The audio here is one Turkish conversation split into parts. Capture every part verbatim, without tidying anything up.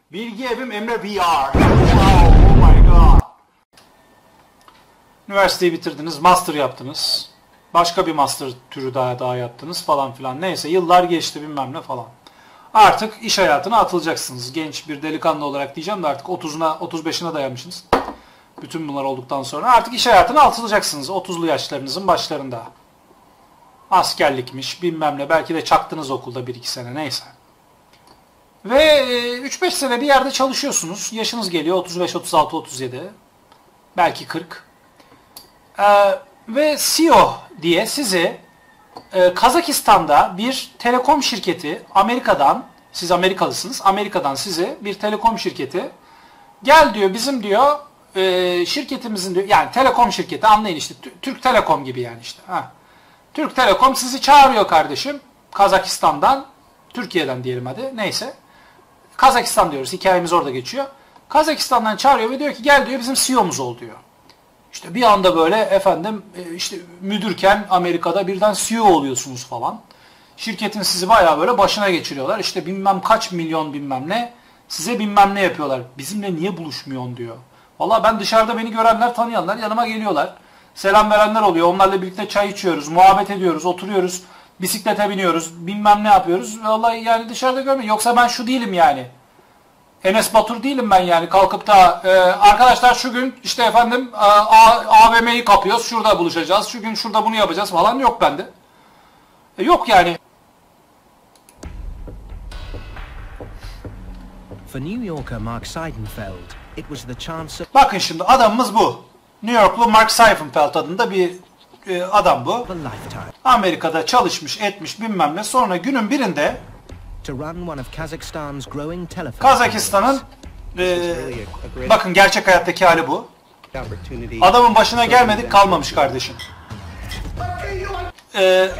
Bilgi Evim Emre V R. Oh my god. Üniversiteyi bitirdiniz, master yaptınız. Başka bir master türü daha daha yaptınız falan filan. Neyse yıllar geçti bilmem ne falan. Artık iş hayatına atılacaksınız. Genç bir delikanlı olarak diyeceğim de artık otuzuna otuz beşine dayanmışsınız. Bütün bunlar olduktan sonra artık iş hayatına atılacaksınız. otuzlu yaşlarınızın başlarında. Askerlikmiş bilmem ne. Belki de çaktınız okulda bir iki sene neyse. Ve üç beş sene bir yerde çalışıyorsunuz. Yaşınız geliyor otuz beş, otuz altı, otuz yedi. Belki kırk. Ee, ve C E O diye sizi e, Kazakistan'da bir telekom şirketi Amerika'dan, siz Amerikalısınız, Amerika'dan size bir telekom şirketi gel diyor bizim diyor e, şirketimizin diyor yani telekom şirketi anlayın işte Türk Telekom gibi yani işte. Ha. Türk Telekom sizi çağırıyor kardeşim Kazakistan'dan, Türkiye'den diyelim hadi neyse. Kazakistan diyoruz hikayemiz orada geçiyor. Kazakistan'dan çağırıyor ve diyor ki gel diyor bizim C E O'muz ol diyor. İşte bir anda böyle efendim işte müdürken Amerika'da birden C E O oluyorsunuz falan. Şirketin sizi bayağı böyle başına geçiriyorlar. İşte bilmem kaç milyon bilmem ne size bilmem ne yapıyorlar. Bizimle niye buluşmuyorsun diyor. Vallahi ben dışarıda beni görenler tanıyanlar yanıma geliyorlar. Selam verenler oluyor. Onlarla birlikte çay içiyoruz, muhabbet ediyoruz, oturuyoruz, bisiklete biniyoruz, bilmem ne yapıyoruz. Vallahi yani dışarıda görmeyin. Yoksa ben şu değilim yani. Enes Batur değilim ben yani kalkıp da e, arkadaşlar şu gün işte efendim A V M'yi kapıyoruz, şurada buluşacağız, şu gün şurada bunu yapacağız falan yok bende. E, yok yani. For New Yorker Mark Seidenfeld, it was the chance of... Bakın şimdi adamımız bu. New Yorklu Mark Seidenfeld adında bir e, adam bu. Amerika'da çalışmış, etmiş bilmem ne. Sonra günün birinde Kazakistan'ın e, bakın gerçek hayattaki hali bu. Adamın başına gelmedik kalmamış kardeşim. E,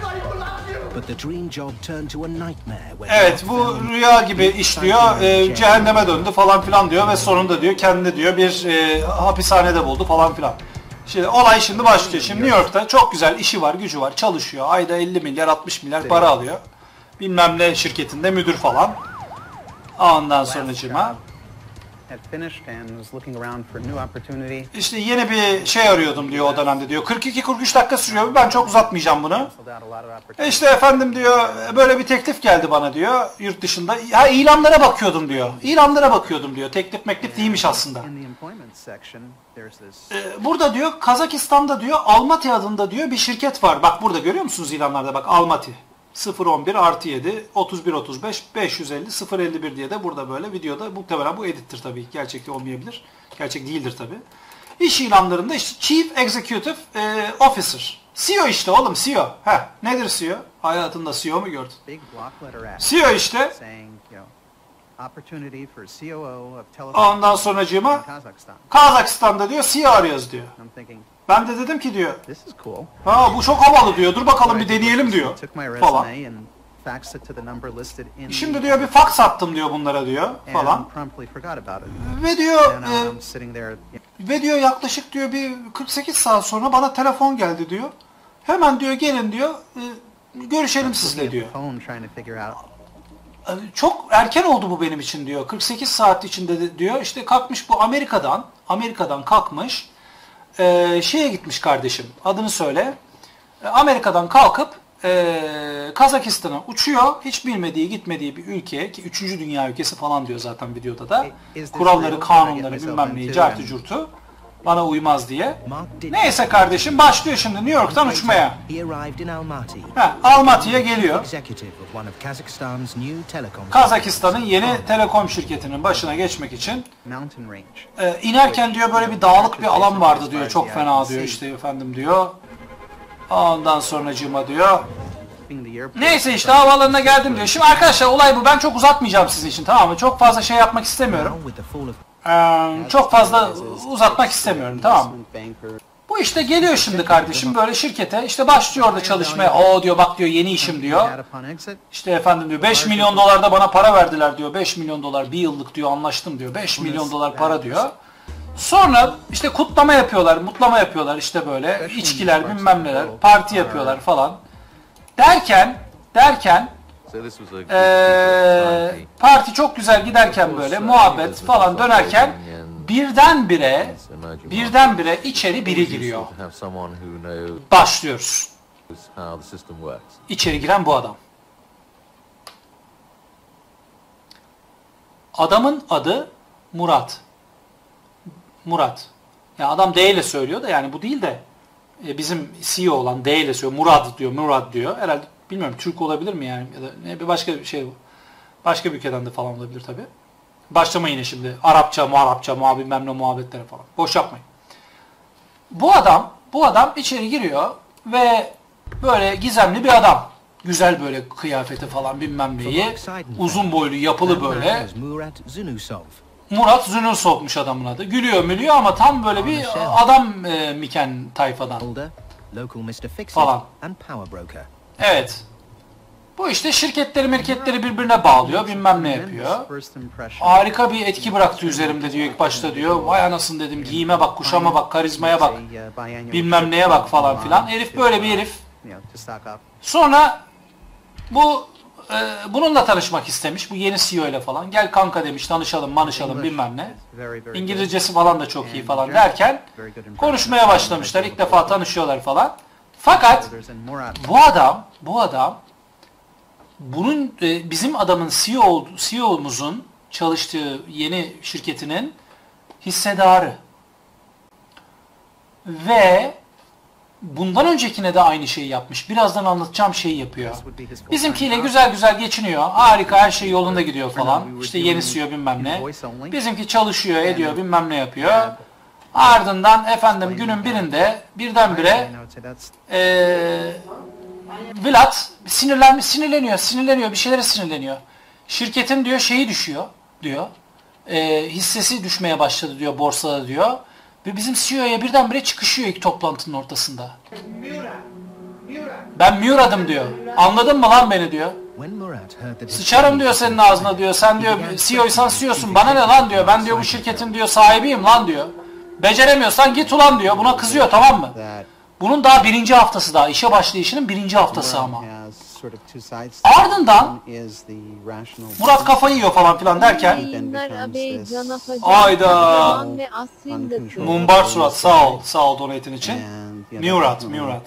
evet bu rüya gibi işliyor. E, cehenneme döndü falan filan diyor ve sonunda diyor kendini diyor bir e, hapishanede buldu falan filan. Şimdi olay şimdi başlıyor. Şimdi New York'ta çok güzel işi var, gücü var, çalışıyor. Ayda elli milyar, altmış milyar para alıyor. Bilmem ne şirketinde müdür falan. Ondan sonracığıma. İşte yeni bir şey arıyordum diyor o dönemde diyor. kırk iki kırk üç dakika sürüyor. Ben çok uzatmayacağım bunu. E işte efendim diyor böyle bir teklif geldi bana diyor yurt dışında. Ha ilanlara bakıyordum diyor. İlanlara bakıyordum diyor. Teklif meklif değilmiş aslında. Ee, burada diyor Kazakistan'da diyor Almaty adında diyor bir şirket var. Bak burada görüyor musunuz ilanlarda bak Almaty. sıfır on bir artı yedi otuz bir otuz beş beş yüz elli sıfır elli bir diye de burada böyle videoda muhtemelen bu edittir tabii. Gerçekte olmayabilir. Gerçek değildir tabii. İş ilanlarında işte Chief Executive e, Officer. C E O işte oğlum C E O. Heh, nedir C E O? Hayatında C E O mu gördün? C E O işte. Ondan sonracığıma Kazakistan'da diyor C E O arıyoruz diyor. Ben de dedim ki diyor. Ha bu çok havalı diyor. Dur bakalım bir deneyelim diyor. Falan. Şimdi diyor bir fax attım diyor bunlara diyor falan. Ve diyor e, ve diyor yaklaşık diyor bir kırk sekiz saat sonra bana telefon geldi diyor. Hemen diyor gelin diyor e, görüşelim sizle diyor. Çok erken oldu bu benim için diyor. kırk sekiz saat içinde de, diyor işte kalkmış bu Amerika'dan Amerika'dan kalkmış e, şeye gitmiş kardeşim adını söyle. E, Amerika'dan kalkıp e, Kazakistan'a uçuyor. Hiç bilmediği gitmediği bir ülke ki üçüncü dünya ülkesi falan diyor zaten videoda da. Kuralları, kanunları bilmem neyi cartı curtu. Bana uymaz diye. Neyse kardeşim başlıyor şimdi New York'tan uçmaya. Ha, Almaty'ye geliyor. Kazakistan'ın yeni telekom şirketinin başına geçmek için e, inerken diyor böyle bir dağlık bir alan vardı diyor. Çok fena diyor işte efendim diyor. Ondan sonracığıma diyor. Neyse işte havaalanına geldim diyor. Şimdi arkadaşlar olay bu. Ben çok uzatmayacağım sizin için tamam mı? Çok fazla şey yapmak istemiyorum. Ee, çok fazla uzatmak istemiyorum tamam mı? Bu işte geliyor şimdi kardeşim böyle şirkete işte başlıyor orada çalışmaya. O diyor bak diyor yeni işim diyor. İşte efendim diyor beş milyon dolar da bana para verdiler diyor. beş milyon dolar bir yıllık diyor anlaştım diyor. beş milyon dolar para diyor. Sonra işte kutlama yapıyorlar, mutlama yapıyorlar işte böyle içkiler bilmem neler, parti yapıyorlar falan. Derken derken Ee, parti çok güzel giderken böyle muhabbet falan dönerken birdenbire birdenbire içeri biri giriyor. Başlıyoruz. İçeri giren bu adam. Adamın adı Murat. Murat. Ya adam D ile söylüyor da yani bu değil de e, bizim C E O olan D ile söylüyor. Murat diyor, Murat diyor. Herhalde bilmiyorum Türk olabilir mi yani ya da ne bir başka bir şey başka bir ülkeden de falan olabilir tabi. Başlamayın yine şimdi Arapça, mu Arapça, mu bilmem ne muhabbetlere falan. Boş yapmayın. Bu adam, bu adam içeri giriyor ve böyle gizemli bir adam. Güzel böyle kıyafeti falan bilmem neyi. Uzun boylu, yapılı böyle. Murat Zunusov'muş adamın adı. Gülüyor mülüyor ama tam böyle bir adam e, Miken tayfadan falan. Evet. Bu işte şirketleri mirketleri birbirine bağlıyor, bilmem ne yapıyor. Harika bir etki bıraktı üzerimde diyor ilk başta diyor. Vay anasını dedim, giyime bak, kuşama bak, karizmaya bak, bilmem neye bak falan filan. Herif böyle bir herif. Sonra bu e, bununla tanışmak istemiş, bu yeni C E O ile falan. Gel kanka demiş, tanışalım, manışalım bilmem ne. İngilizcesi falan da çok iyi falan derken konuşmaya başlamışlar. İlk defa tanışıyorlar falan. Fakat bu adam, bu adam bunun e, bizim adamın C E O, C E O'muzun çalıştığı yeni şirketinin hissedarı. Ve bundan öncekine de aynı şeyi yapmış. Birazdan anlatacağım şeyi yapıyor. Bizimkiyle güzel güzel geçiniyor. Harika, her şey yolunda gidiyor falan. İşte yeni C E O bilmem ne. Bizimki çalışıyor, ediyor, bilmem ne yapıyor. Ardından efendim günün birinde birdenbire eee Vlad sinirlenmiş, sinirleniyor, sinirleniyor, bir şeylere sinirleniyor. Şirketin diyor şeyi düşüyor diyor. E, hissesi düşmeye başladı diyor borsada diyor. Ve bizim C E O'ya birdenbire çıkışıyor ilk toplantının ortasında. Ben Murat'ım diyor. Anladın mı lan beni diyor. Sıçarım diyor senin ağzına diyor. Sen diyor C E O'ysan C E O'sun. Bana ne lan diyor. Ben diyor bu şirketin diyor sahibiyim lan diyor. Beceremiyorsan git ulan diyor. Buna kızıyor, tamam mı? Bunun daha birinci haftası daha. İşe başlayışının birinci haftası ama. Ardından Murat kafayı yiyor falan filan derken ayda mumbar surat, sağ ol. Sağ ol donate'in için. Murat, Murat.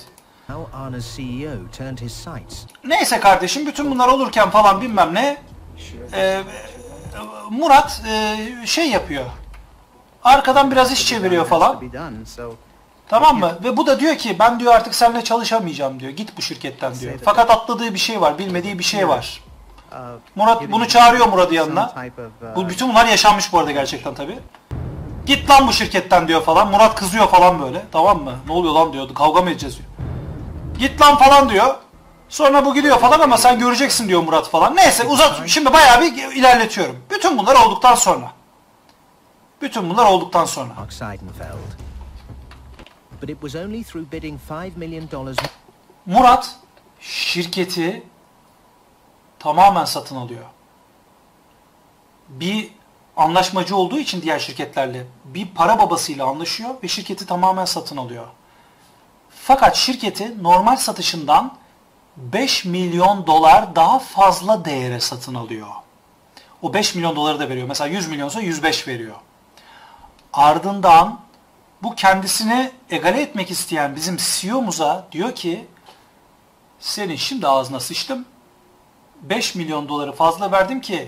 Neyse kardeşim, bütün bunlar olurken falan bilmem ne e, Murat e, şey yapıyor. Arkadan biraz iş çeviriyor falan. Tamam mı? Ve bu da diyor ki ben diyor artık seninle çalışamayacağım diyor. Git bu şirketten diyor. Fakat atladığı bir şey var. Bilmediği bir şey var. Murat bunu çağırıyor Murat'ı yanına. Bu bütün bunlar yaşanmış bu arada gerçekten tabii. Git lan bu şirketten diyor falan. Murat kızıyor falan böyle. Tamam mı? Ne oluyor lan diyor. Kavga mı edeceğiz diyor. Git lan falan diyor. Sonra bu gidiyor falan ama sen göreceksin diyor Murat falan. Neyse uzat. Şimdi bayağı bir ilerletiyorum. Bütün bunlar olduktan sonra. Bütün bunlar olduktan sonra. Murat şirketi tamamen satın alıyor. Bir anlaşmacı olduğu için diğer şirketlerle bir para babasıyla anlaşıyor ve şirketi tamamen satın alıyor. Fakat şirketi normal satışından beş milyon dolar daha fazla değere satın alıyor. O beş milyon doları da veriyor. Mesela yüz milyonsa yüz beş veriyor. Ardından bu kendisini egale etmek isteyen bizim C E O'muza diyor ki senin şimdi ağzına sıçtım. beş milyon doları fazla verdim ki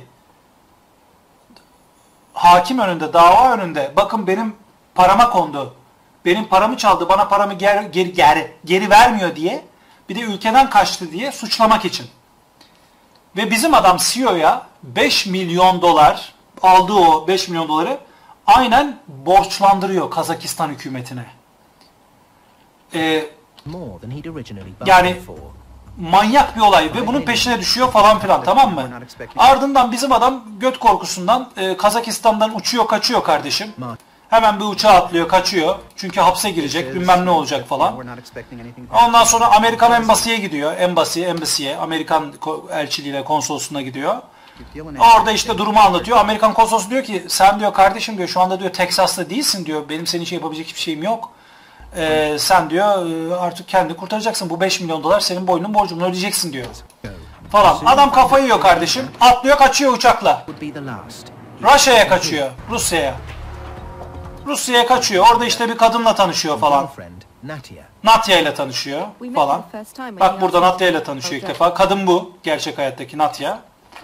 hakim önünde, dava önünde bakın benim parama kondu. Benim paramı çaldı, bana paramı geri, geri, geri, geri vermiyor diye, bir de ülkeden kaçtı diye suçlamak için. Ve bizim adam C E O'ya beş milyon dolar aldığı o beş milyon doları aynen borçlandırıyor Kazakistan hükümetine. Ee, yani manyak bir olay ve bunun peşine düşüyor falan filan, tamam mı? Ardından bizim adam göt korkusundan e, Kazakistan'dan uçuyor kaçıyor kardeşim. Hemen bir uçağa atlıyor kaçıyor. Çünkü hapse girecek bilmem ne olacak falan. Ondan sonra Amerikan Embassy'ye gidiyor. Embassy, Embassy'ye, Amerikan elçiliğine, konsolosluğuna gidiyor. Orada işte durumu anlatıyor. Amerikan konsolosu diyor ki sen diyor kardeşim diyor şu anda diyor Teksas'ta değilsin diyor. Benim senin şey yapabilecek hiçbir şeyim yok. Ee, sen diyor artık kendini kurtaracaksın. Bu beş milyon dolar senin boynunun borcu. Bunu ödeyeceksin diyor. falan. Adam kafayı yiyor kardeşim. Atlıyor kaçıyor uçakla. Would be the last. Rusya'ya kaçıyor. Rusya'ya. Rusya'ya kaçıyor. Orada işte bir kadınla tanışıyor falan. Girlfriend, Natia. Natya ile tanışıyor falan. Bak burada Natya ile tanışıyor ilk defa. Kadın bu. Gerçek hayattaki Natya.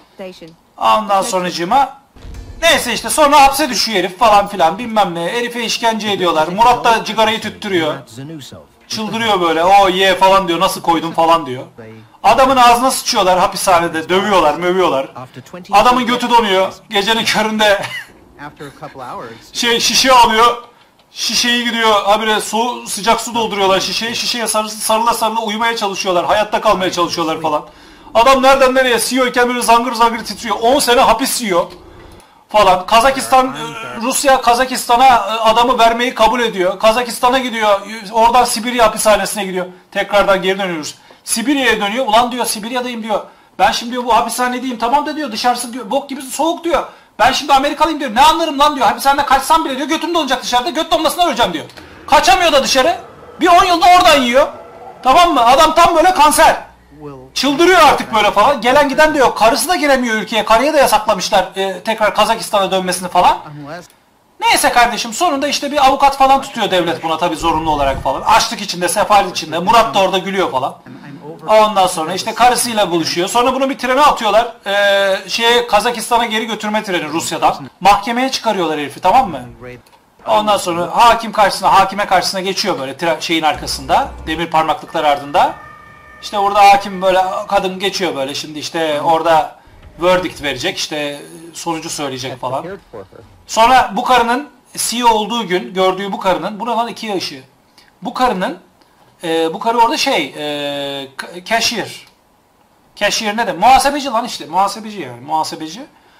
Ondan sonracığıma neyse işte sonra hapse düşüyor herif falan filan bilmem ne. Herife işkence ediyorlar. Murat da cigarayı tüttürüyor. Murat Zanusov. Çıldırıyor böyle. O ye falan diyor. Nasıl koydun falan diyor. Adamın ağzına sıçıyorlar hapishanede. Dövüyorlar, mövüyorlar. Adamın götü donuyor. Gecenin köründe After a couple hours, şey şişe alıyor. Şişeyi gidiyor. Habire su sıcak su dolduruyorlar şişeyi. Şişeye sarı, sarıla sarıla uyumaya çalışıyorlar. Hayatta kalmaya çalışıyorlar falan. Adam nereden nereye siyorken böyle zangır zangır titriyor. on sene hapis yiyor falan. Kazakistan, e, Rusya Kazakistan'a e, adamı vermeyi kabul ediyor. Kazakistan'a gidiyor. Oradan Sibirya hapishanesine gidiyor. Tekrardan geri dönüyoruz. Sibirya'ya dönüyor. Ulan diyor Sibirya'dayım diyor. Ben şimdi diyor bu hapishanedeyim. Tamam da diyor dışarısı diyor bok gibi soğuk diyor. Ben şimdi Amerikalıyım diyor. Ne anlarım lan diyor. Hapishanede kaçsam bile diyor götüm donacak dışarıda. Göt donmasına öleceğim diyor. Kaçamıyor da dışarı. Bir on yılda oradan yiyor. Tamam mı? Adam tam böyle kanser. Çıldırıyor artık böyle falan. Gelen giden de yok. Karısı da giremiyor ülkeye. Karıya da yasaklamışlar e, tekrar Kazakistan'a dönmesini falan. unless Neyse kardeşim sonunda işte bir avukat falan tutuyor devlet buna tabii zorunlu olarak falan. Açlık içinde, sefalet içinde. Murat da orada gülüyor falan. I'm over. Ondan sonra işte karısıyla buluşuyor. Sonra bunu bir trene atıyorlar. Ee, şeye Kazakistan'a geri götürme treni Rusya'dan. Mahkemeye çıkarıyorlar herifi tamam mı? Great. Ondan sonra hakim karşısına, hakime karşısına geçiyor böyle tre- şeyin arkasında. Demir parmaklıklar ardında. İşte burada hakim böyle kadın geçiyor böyle şimdi işte orada verdict verecek işte sonucu söyleyecek falan. Cared for her. Sonra bu karının C E O olduğu gün gördüğü bu karının buna lan iki yaşı. Bu karının e, bu karı orada şey e, k- cashier. Cashier ne de muhasebeci lan işte muhasebeci yani muhasebeci.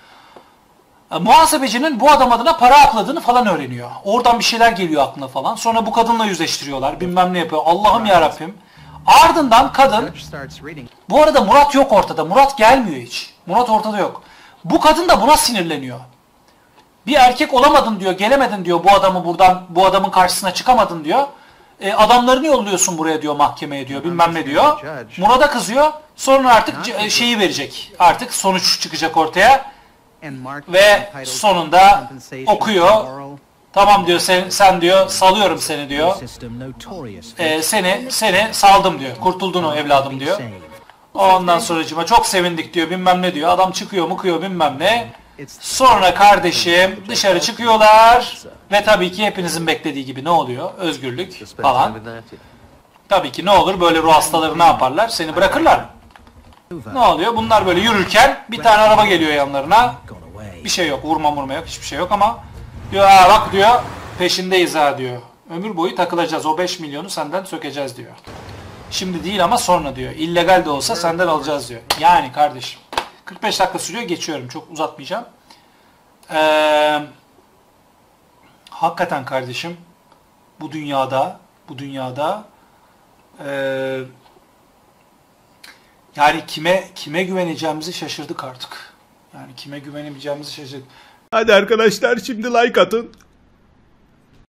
E, muhasebecinin bu adam adına para akladığını falan öğreniyor. Oradan bir şeyler geliyor aklına falan. Sonra bu kadınla yüzleştiriyorlar. Bilmem ne yapıyor. Allah'ım ya Rabbim. Ardından kadın Judge starts reading. bu arada Murat yok ortada. Murat gelmiyor hiç. Murat ortada yok. Bu kadın da buna sinirleniyor. Bir erkek olamadın diyor, gelemedin diyor bu adamı buradan, bu adamın karşısına çıkamadın diyor. E, adamlarını yolluyorsun buraya diyor mahkemeye diyor, bilmem ne diyor. Murat'a kızıyor. Sonra artık c- e, şeyi verecek. Artık sonuç çıkacak ortaya. And Mark Ve entitled sonunda compensation okuyor. for moral Tamam diyor sen, sen diyor salıyorum seni diyor. System notorious for E, seni seni saldım diyor. Kurtuldun o evladım diyor. saved. Ondan sonracıma çok sevindik diyor bilmem ne diyor. Adam çıkıyor mıkıyor bilmem ne. It's Sonra kardeşim dışarı çıkıyorlar ve tabii ki hepinizin beklediği gibi ne oluyor? Özgürlük falan. Tabii ki ne olur böyle ruh hastaları ne yaparlar? Seni bırakırlar. Ne oluyor? Bunlar böyle yürürken bir tane araba geliyor yanlarına. Gone away. Bir şey yok, vurma vurma yok, hiçbir şey yok ama diyor ha bak diyor peşindeyiz ha diyor. Ömür boyu takılacağız. O beş milyonu senden sökeceğiz diyor. Şimdi değil ama sonra diyor. İllegal de olsa senden alacağız diyor. Yani kardeşim. kırk beş dakika sürüyor. Geçiyorum. Çok uzatmayacağım. Ee, hakikaten kardeşim bu dünyada bu dünyada ee, yani kime kime güveneceğimizi şaşırdık artık. Yani kime güvenemeyeceğimizi şaşırdık. Hadi arkadaşlar şimdi like atın.